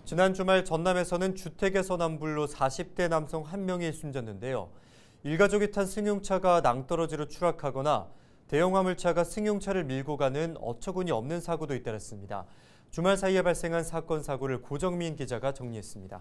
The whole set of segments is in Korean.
지난 주말 전남에서는 주택에서 남불로 40대 남성 1명이 숨졌는데요. 일가족이 탄 승용차가 낭떠러지로 추락하거나 대형 화물차가 승용차를 밀고 가는 어처구니 없는 사고도 잇따랐습니다. 주말 사이에 발생한 사건 사고를 고정민 기자가 정리했습니다.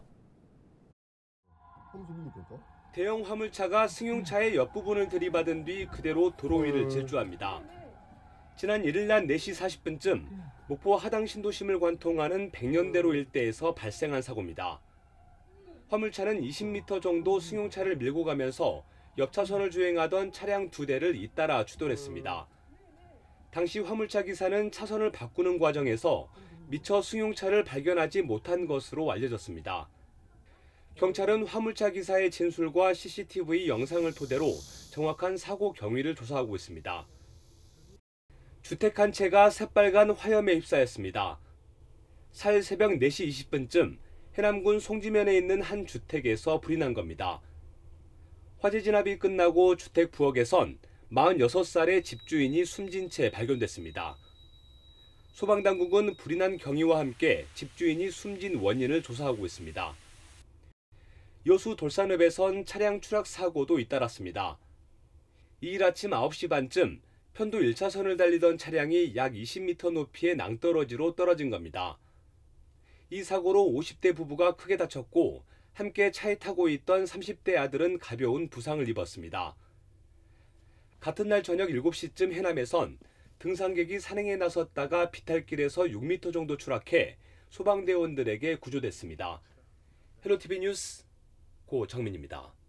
대형 화물차가 승용차의 옆부분을 들이받은 뒤 그대로 도로 위를 질주합니다. 지난 1일 낮 4시 40분쯤 목포 하당 신도심을 관통하는 백년대로 일대에서 발생한 사고입니다. 화물차는 20m 정도 승용차를 밀고 가면서 옆 차선을 주행하던 차량 2대를 잇따라 추돌했습니다. 당시 화물차 기사는 차선을 바꾸는 과정에서 미처 승용차를 발견하지 못한 것으로 알려졌습니다. 경찰은 화물차 기사의 진술과 CCTV 영상을 토대로 정확한 사고 경위를 조사하고 있습니다. 주택 한 채가 새빨간 화염에 휩싸였습니다. 4일 새벽 4시 20분쯤 해남군 송지면에 있는 한 주택에서 불이 난 겁니다. 화재 진압이 끝나고 주택 부엌에선 46살의 집주인이 숨진 채 발견됐습니다. 소방당국은 불이 난 경위와 함께 집주인이 숨진 원인을 조사하고 있습니다. 여수 돌산읍에선 차량 추락 사고도 잇따랐습니다. 이일 아침 9시 반쯤 편도 1차선을 달리던 차량이 약 20m 높이의 낭떠러지로 떨어진 겁니다. 이 사고로 50대 부부가 크게 다쳤고 함께 차에 타고 있던 30대 아들은 가벼운 부상을 입었습니다. 같은 날 저녁 7시쯤 해남에선 등산객이 산행에 나섰다가 비탈길에서 6m 정도 추락해 소방대원들에게 구조됐습니다. 헬로티비 뉴스 고정민입니다.